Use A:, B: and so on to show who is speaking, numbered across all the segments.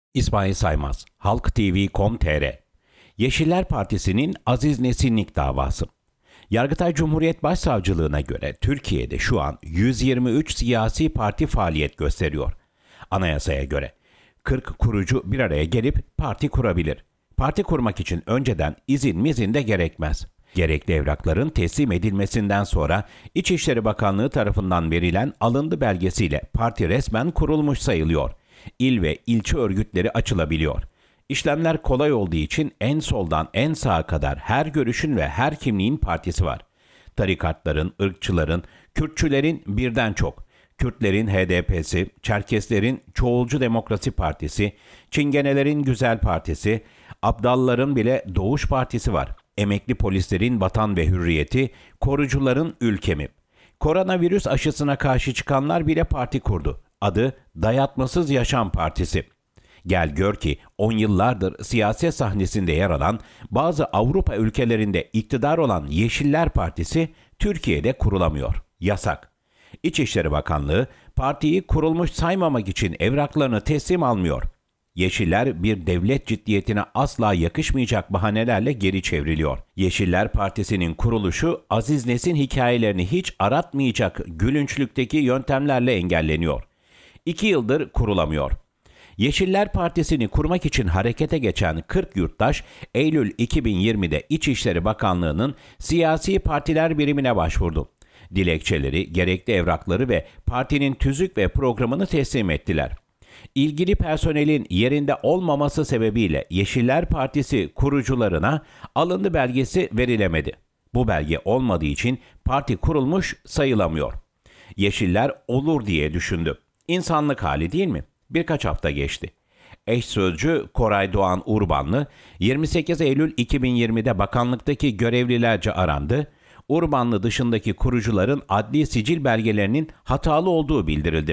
A: İsmail Saymaz, Halk TV.com.tr. Yeşiller Partisi'nin Aziz Nesinlik davası. Yargıtay Cumhuriyet Başsavcılığına göre Türkiye'de şu an 123 siyasi parti faaliyet gösteriyor. Anayasaya göre 40 kurucu bir araya gelip parti kurabilir. Parti kurmak için önceden izin de gerekmez. Gerekli evrakların teslim edilmesinden sonra İçişleri Bakanlığı tarafından verilen alındı belgesiyle parti resmen kurulmuş sayılıyor. İl ve ilçe örgütleri açılabiliyor. İşlemler kolay olduğu için en soldan en sağa kadar her görüşün ve her kimliğin partisi var. Tarikatların, ırkçıların, Kürtçülerin birden çok. Kürtlerin HDP'si, Çerkeslerin Çoğulcu Demokrasi Partisi, Çingenelerin Güzel Partisi, Abdalların bile Doğuş Partisi var. Emekli polislerin Vatan ve Hürriyeti, korucuların Ülkemi. Koronavirüs aşısına karşı çıkanlar bile parti kurdu. Adı Dayatmasız Yaşam Partisi. Gel gör ki 10 yıllardır siyaset sahnesinde yer alan bazı Avrupa ülkelerinde iktidar olan Yeşiller Partisi Türkiye'de kurulamıyor. Yasak. İçişleri Bakanlığı partiyi kurulmuş saymamak için evraklarını teslim almıyor. Yeşiller bir devlet ciddiyetine asla yakışmayacak bahanelerle geri çevriliyor. Yeşiller Partisi'nin kuruluşu Aziz Nesin hikayelerini hiç aratmayacak gülünçlükteki yöntemlerle engelleniyor. 2 yıldır kurulamıyor. Yeşiller Partisi'ni kurmak için harekete geçen 40 yurttaş, Eylül 2020'de İçişleri Bakanlığı'nın siyasi partiler birimine başvurdu. Dilekçeleri, gerekli evrakları ve partinin tüzük ve programını teslim ettiler. İlgili personelin yerinde olmaması sebebiyle Yeşiller Partisi kurucularına alındı belgesi verilemedi. Bu belge olmadığı için parti kurulmuş sayılamıyor. Yeşiller olur diye düşündü. İnsanlık hali değil mi? Birkaç hafta geçti. Eş sözcü Koray Doğan Urbanlı, 28 Eylül 2020'de bakanlıktaki görevlilerce arandı. Urbanlı dışındaki kurucuların adli sicil belgelerinin hatalı olduğu bildirildi.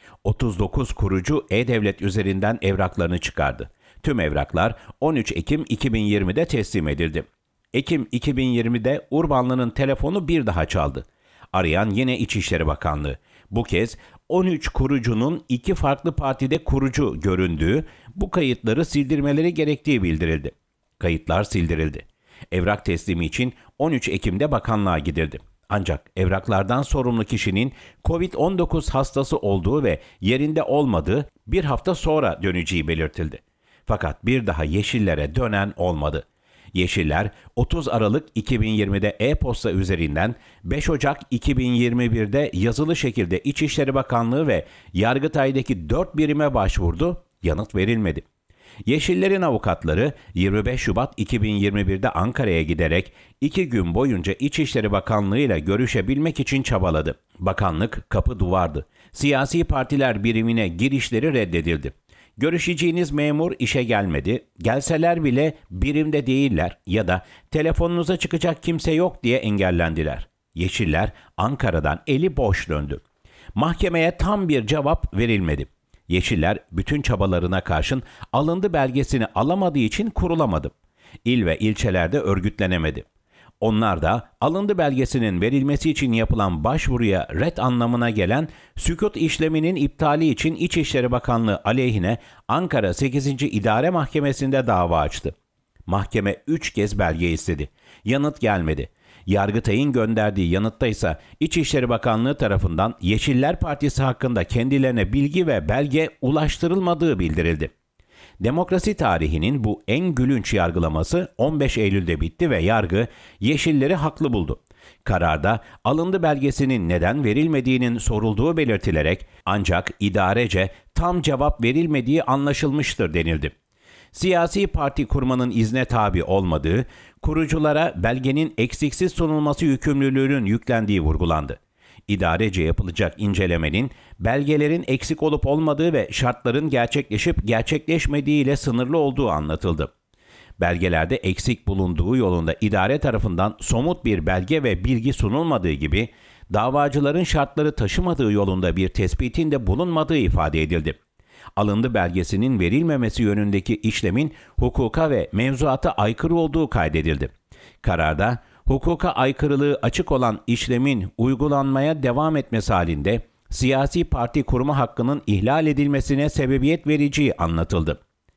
A: 39 kurucu E-Devlet üzerinden evraklarını çıkardı. Tüm evraklar 13 Ekim 2020'de teslim edildi. Ekim 2020'de Urbanlı'nın telefonu bir daha çaldı. Arayan yine İçişleri Bakanlığı. Bu kez 13 kurucunun 2 farklı partide kurucu göründüğü, bu kayıtları sildirmeleri gerektiği bildirildi. Kayıtlar sildirildi. Evrak teslimi için 13 Ekim'de bakanlığa gidildi. Ancak evraklardan sorumlu kişinin Covid-19 hastası olduğu ve yerinde olmadığı bir hafta sonra döneceği belirtildi. Fakat bir daha Yeşillere dönen olmadı. Yeşiller 30 Aralık 2020'de e-posta üzerinden 5 Ocak 2021'de yazılı şekilde İçişleri Bakanlığı ve Yargıtay'daki 4 birime başvurdu, yanıt verilmedi. Yeşillerin avukatları 25 Şubat 2021'de Ankara'ya giderek 2 gün boyunca İçişleri Bakanlığı ile görüşebilmek için çabaladı. Bakanlık kapı duvardı. Siyasi partiler birimine girişleri reddedildi. Görüşeceğiniz memur işe gelmedi, gelseler bile birimde değiller ya da telefonunuza çıkacak kimse yok diye engellendiler. Yeşiller Ankara'dan eli boş döndü. Mahkemeye tam bir cevap verilmedi. Yeşiller bütün çabalarına karşın alındı belgesini alamadığı için kurulamadı. İl ve ilçelerde örgütlenemedi. Onlar da alındı belgesinin verilmesi için yapılan başvuruya ret anlamına gelen sükût işleminin iptali için İçişleri Bakanlığı aleyhine Ankara 8. İdare Mahkemesi'nde dava açtı. Mahkeme 3 kez belge istedi. Yanıt gelmedi. Yargıtay'ın gönderdiği yanıtta ise İçişleri Bakanlığı tarafından Yeşiller Partisi hakkında kendilerine bilgi ve belge ulaştırılmadığı bildirildi. Demokrasi tarihinin bu en gülünç yargılaması 15 Eylül'de bitti ve yargı Yeşilleri haklı buldu. Kararda alındı belgesinin neden verilmediğinin sorulduğu belirtilerek ancak idarece tam cevap verilmediği anlaşılmıştır denildi. Siyasi parti kurmanın izne tabi olmadığı, kuruculara belgenin eksiksiz sunulması yükümlülüğünün yüklendiği vurgulandı. İdarece yapılacak incelemenin belgelerin eksik olup olmadığı ve şartların gerçekleşip gerçekleşmediği ile sınırlı olduğu anlatıldı. Belgelerde eksik bulunduğu yolunda idare tarafından somut bir belge ve bilgi sunulmadığı gibi davacıların şartları taşımadığı yolunda bir tespitin de bulunmadığı ifade edildi. Alındı belgesinin verilmemesi yönündeki işlemin hukuka ve mevzuata aykırı olduğu kaydedildi. Kararda hukuka aykırılığı açık olan işlemin uygulanmaya devam etmesi halinde siyasi parti kurma hakkının ihlal edilmesine sebebiyet vereceği anlatıldı.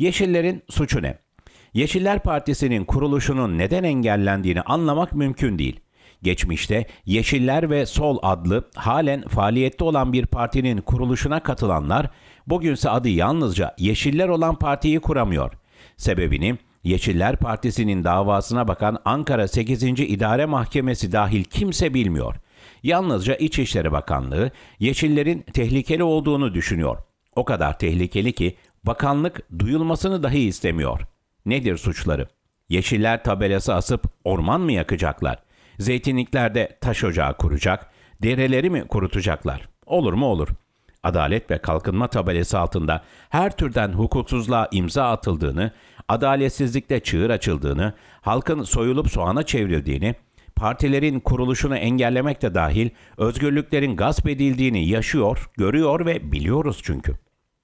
A: Yeşillerin suçu ne? Yeşiller Partisi'nin kuruluşunun neden engellendiğini anlamak mümkün değil. Geçmişte Yeşiller ve Sol adlı halen faaliyette olan bir partinin kuruluşuna katılanlar, bugünse adı yalnızca Yeşiller olan partiyi kuramıyor. Sebebini Yeşiller Partisi'nin davasına bakan Ankara 8. İdare Mahkemesi dahil kimse bilmiyor. Yalnızca İçişleri Bakanlığı Yeşillerin tehlikeli olduğunu düşünüyor. O kadar tehlikeli ki bakanlık duyulmasını dahi istemiyor. Nedir suçları? Yeşiller tabelası asıp orman mı yakacaklar? Zeytinliklerde taş ocağı kuracak, dereleri mi kurutacaklar? Olur mu olur. Adalet ve Kalkınma tabelası altında her türden hukuksuzluğa imza atıldığını, adaletsizlikle çığır açıldığını, halkın soyulup soğana çevrildiğini, partilerin kuruluşunu engellemek de dahil özgürlüklerin gasp edildiğini yaşıyor, görüyor ve biliyoruz çünkü.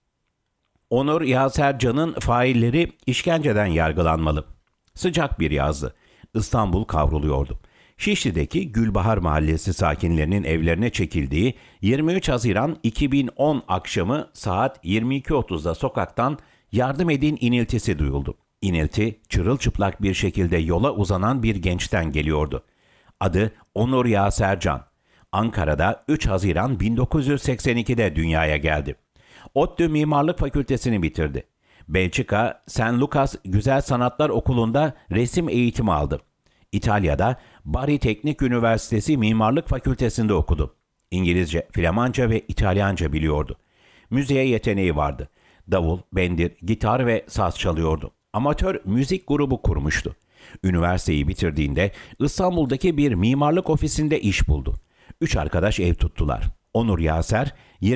A: Onur Yasercan'ın failleri işkenceden yargılanmalı. Sıcak bir yazdı. İstanbul kavruluyordu. Şişli'deki Gülbahar Mahallesi sakinlerinin evlerine çekildiği 23 Haziran 2010 akşamı saat 22.30'da sokaktan "Yardım edin" iniltisi duyuldu. İnilti çırılçıplak bir şekilde yola uzanan bir gençten geliyordu. Adı Onur Yasercan. Ankara'da 3 Haziran 1982'de dünyaya geldi. ODTÜ Mimarlık Fakültesini bitirdi. Belçika, St. Lucas Güzel Sanatlar Okulu'nda resim eğitimi aldı. İtalya'da Bari Teknik Üniversitesi Mimarlık Fakültesinde okudu. İngilizce, Flamanca ve İtalyanca biliyordu. Müziğe yeteneği vardı. Davul, bendir, gitar ve saz çalıyordu. Amatör müzik grubu kurmuştu. Üniversiteyi bitirdiğinde İstanbul'daki bir mimarlık ofisinde iş buldu. 3 arkadaş ev tuttular. Onur Yaser,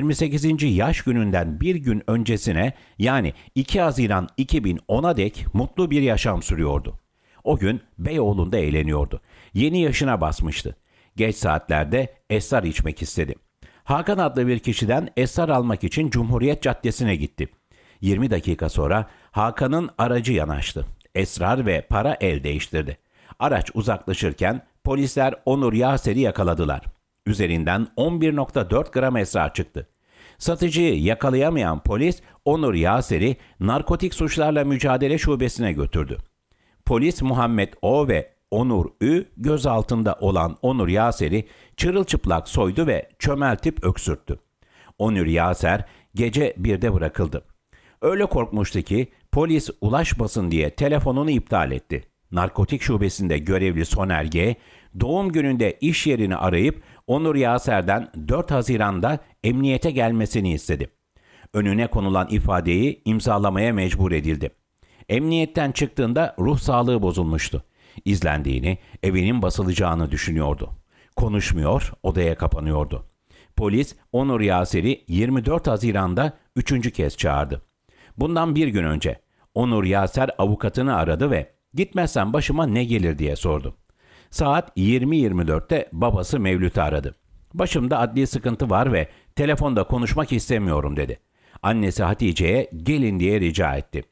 A: 28. yaş gününden bir gün öncesine, yani 2 Haziran 2010'a dek mutlu bir yaşam sürüyordu. O gün Beyoğlu'nda eğleniyordu. Yeni yaşına basmıştı. Geç saatlerde esrar içmek istedi. Hakan adlı bir kişiden esrar almak için Cumhuriyet Caddesi'ne gitti. 20 dakika sonra Hakan'ın aracı yanaştı. Esrar ve para el değiştirdi. Araç uzaklaşırken polisler Onur Yaser'i yakaladılar. Üzerinden 11,4 gram esrar çıktı. Satıcıyı yakalayamayan polis Onur Yaser'i Narkotik Suçlarla Mücadele Şubesi'ne götürdü. Polis Muhammed O ve Onur Ü gözaltında olan Onur Yaser'i çırılçıplak soydu ve çömeltip öksürttü. Onur Yaser gece 1'de bırakıldı. Öyle korkmuştu ki polis ulaşmasın diye telefonunu iptal etti. Narkotik şubesinde görevli Soner G, doğum gününde iş yerini arayıp Onur Yaser'den 4 Haziran'da emniyete gelmesini istedi. Önüne konulan ifadeyi imzalamaya mecbur edildi. Emniyetten çıktığında ruh sağlığı bozulmuştu. İzlendiğini, evinin basılacağını düşünüyordu. Konuşmuyor, odaya kapanıyordu. Polis Onur Yaser'i 24 Haziran'da 3. kez çağırdı. Bundan bir gün önce Onur Yaser avukatını aradı ve "Gitmezsen başıma ne gelir?" diye sordu. Saat 20.24'te babası Mevlüt'ü aradı. "Başımda adli sıkıntı var ve telefonda konuşmak istemiyorum" dedi. Annesi Hatice'ye gelin diye rica etti.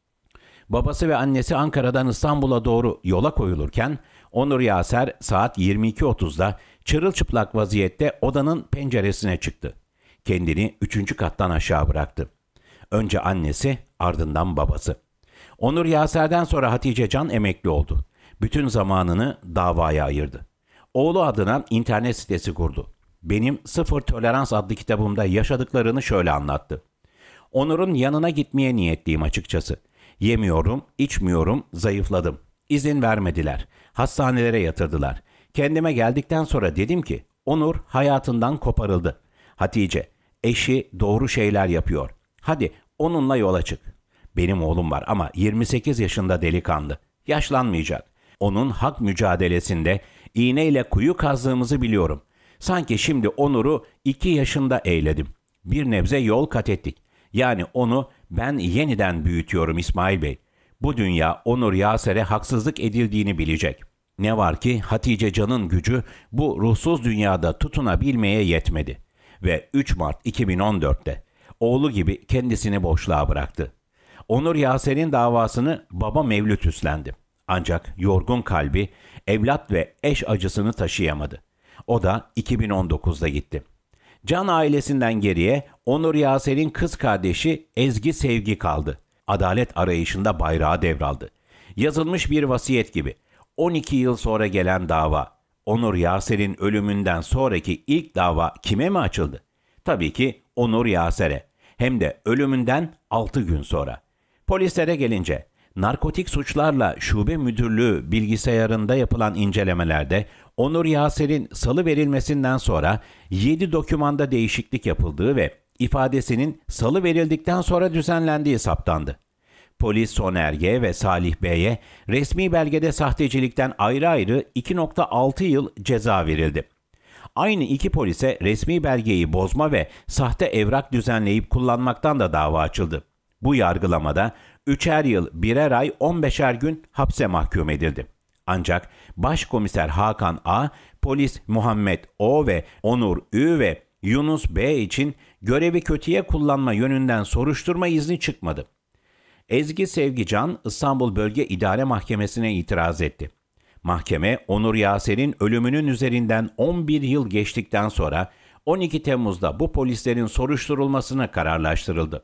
A: Babası ve annesi Ankara'dan İstanbul'a doğru yola koyulurken Onur Yaser saat 22.30'da çırılçıplak vaziyette odanın penceresine çıktı. Kendini 3. kattan aşağı bıraktı. Önce annesi, ardından babası. Onur Yaser'den sonra Hatice Can emekli oldu. Bütün zamanını davaya ayırdı. Oğlu adına internet sitesi kurdu. "Benim Sıfır Tolerans" adlı kitabımda yaşadıklarını şöyle anlattı. "Onur'un yanına gitmeye niyetliyim açıkçası. Yemiyorum, içmiyorum, zayıfladım. İzin vermediler. Hastanelere yatırdılar. Kendime geldikten sonra dedim ki, Onur hayatından koparıldı. Hatice, eşi doğru şeyler yapıyor. Hadi onunla yola çık. Benim oğlum var ama 28 yaşında delikanlı. Yaşlanmayacak. Onun hak mücadelesinde iğneyle kuyu kazdığımızı biliyorum. Sanki şimdi Onur'u 2 yaşında eyledim. Bir nebze yol kat ettik. Yani onu ben yeniden büyütüyorum İsmail Bey. Bu dünya Onur Yaser'e haksızlık edildiğini bilecek. Ne var ki Hatice Can'ın gücü bu ruhsuz dünyada tutunabilmeye yetmedi. Ve 3 Mart 2014'te oğlu gibi kendisini boşluğa bıraktı. Onur Yaser'in davasını baba Mevlüt üstlendi. Ancak yorgun kalbi evlat ve eş acısını taşıyamadı. O da 2019'da gitti. Can ailesinden geriye Onur Yaser'in kız kardeşi Ezgi Sevgi kaldı. adalet arayışında bayrağı devraldı. Yazılmış bir vasiyet gibi. 12 yıl sonra gelen dava, Onur Yaser'in ölümünden sonraki ilk dava kime mi açıldı? Tabii ki Onur Yaser'e. Hem de ölümünden 6 gün sonra. Polislere gelince, narkotik suçlarla şube müdürlüğü bilgisayarında yapılan incelemelerde Onur Yaser'in salı verilmesinden sonra 7 dokümanda değişiklik yapıldığı ve ifadesinin salı verildikten sonra düzenlendiği saptandı. Polis Soner G. ve Salih B'ye resmi belgede sahtecilikten ayrı ayrı 2,6 yıl ceza verildi. Aynı iki polise resmi belgeyi bozma ve sahte evrak düzenleyip kullanmaktan da dava açıldı. Bu yargılamada 3'er yıl 1'er ay 15'er gün hapse mahkum edildi. Ancak Başkomiser Hakan A, polis Muhammed O ve Onur Ü ve Yunus B için görevi kötüye kullanma yönünden soruşturma izni çıkmadı. Ezgi Sevgican İstanbul Bölge İdare Mahkemesi'ne itiraz etti. Mahkeme, Onur Yaser'in ölümünün üzerinden 11 yıl geçtikten sonra 12 Temmuz'da bu polislerin soruşturulmasına kararlaştırıldı.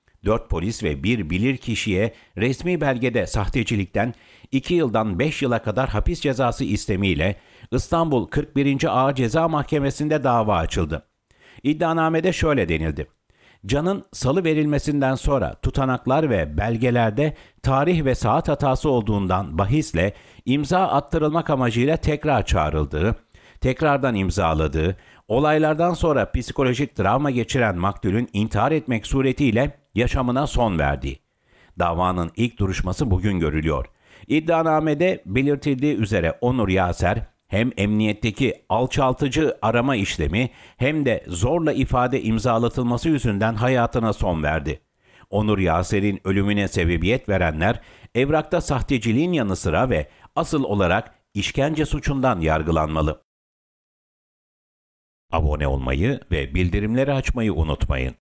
A: 4 polis ve 1 bilirkişiye resmi belgede sahtecilikten 2 yıldan 5 yıla kadar hapis cezası istemiyle İstanbul 41. Ağır Ceza Mahkemesi'nde dava açıldı. İddianamede şöyle denildi. Can'ın salı verilmesinden sonra tutanaklar ve belgelerde tarih ve saat hatası olduğundan bahisle imza attırılmak amacıyla tekrar çağrıldığı, tekrardan imzaladığı, olaylardan sonra psikolojik travma geçiren maktulün intihar etmek suretiyle yaşamına son verdiği. Davanın ilk duruşması bugün görülüyor. İddianamede belirtildiği üzere Onur Yaser, hem emniyetteki alçaltıcı arama işlemi hem de zorla ifade imzalatılması yüzünden hayatına son verdi. Onur Yaser'in ölümüne sebebiyet verenler evrakta sahteciliğin yanı sıra ve asıl olarak işkence suçundan yargılanmalı. Abone olmayı ve bildirimleri açmayı unutmayın.